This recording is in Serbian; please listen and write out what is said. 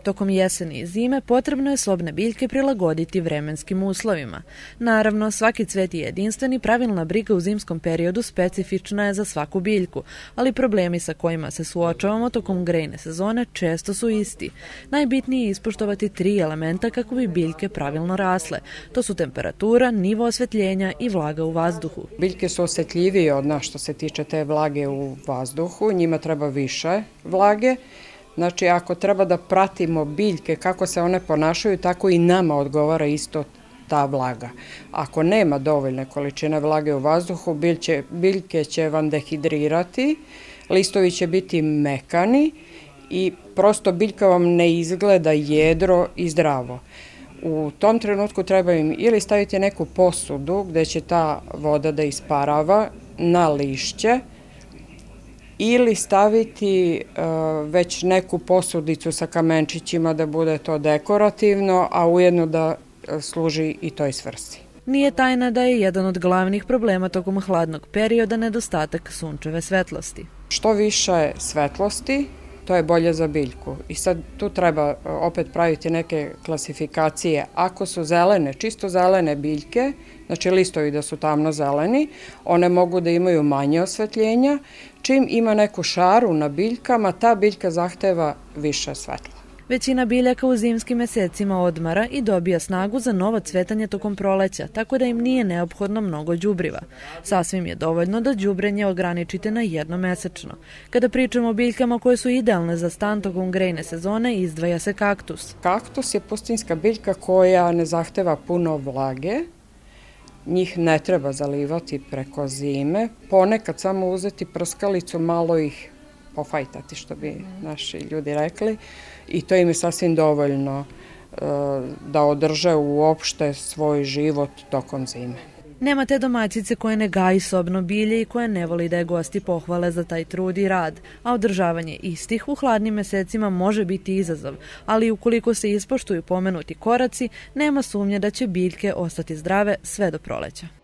Tokom jeseni i zime potrebno je sobne biljke prilagoditi vremenskim uslovima. Naravno, svaki cvet je jedinstven i pravilna briga u zimskom periodu specifična je za svaku biljku, ali problemi sa kojima se suočavamo tokom grejne sezone često su isti. Najbitnije je ispoštovati 3 elementa kako bi biljke pravilno rasle. To su temperatura, nivo osvetljenja i vlaga u vazduhu. Biljke su osjetljivije od nas što se tiče te vlage u vazduhu, njima treba više vlage. Znači, ako treba da pratimo biljke kako se one ponašaju, tako i nama odgovara isto ta vlaga. Ako nema dovoljne količine vlage u vazduhu, biljke će vam dehidrirati, listovi će biti mekani i prosto biljka vam ne izgleda jedro i zdravo. U tom trenutku treba im ili staviti neku posudu gde će ta voda da isparava na lišće, ili staviti već neku posudicu sa kamenčićima da bude to dekorativno, a ujedno da služi i toj svrsi. Nije tajna da je jedan od glavnih problema tokom hladnog perioda nedostatak sunčeve svetlosti. Što više svetlosti, to je bolje za biljku. I sad tu treba opet praviti neke klasifikacije. Ako su zelene, čisto zelene biljke, znači listovi da su tamno zeleni, one mogu da imaju manje osvetljenja. Čim ima neku šaru na biljkama, ta biljka zahteva više svetla. Većina biljaka u zimskim mesecima odmara i dobija snagu za novo cvetanje tokom proleća, tako da im nije neophodno mnogo đubriva. Sasvim je dovoljno da đubrenje ograničite na jednomesečno. Kada pričamo o biljkama koje su idealne za stan tokom grejne sezone, izdvaja se kaktus. Kaktus je pustinjska biljka koja ne zahteva puno vlage. Njih ne treba zalivati preko zime. Ponekad samo uzeti prskalicu, malo ih pofajtati, što bi naši ljudi rekli. I to im je sasvim dovoljno da održe uopšte svoj život tokom zime. Nema te domaćice koje ne gaji sobno bilje i koje ne voli da je gosti pohvale za taj trud i rad, a održavanje istih u hladnim mesecima može biti izazov, ali ukoliko se ispoštuju pomenuti koraci, nema sumnje da će biljke ostati zdrave sve do proleća.